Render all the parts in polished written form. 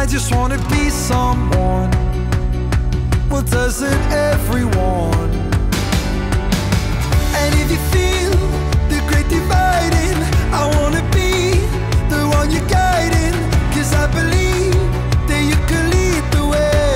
just wanna be someone. Well, doesn't everyone? And if you feel the great dividing, I wanna be the one you're guiding. 'Cause I believe that you can lead the way.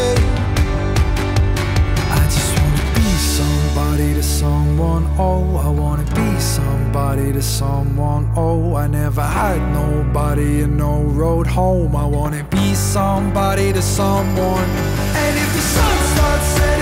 I just wanna be somebody to someone. Oh, I wanna be somebody to someone. Oh, I never had nobody and no road home. I wanna be somebody to someone. And if the sun starts setting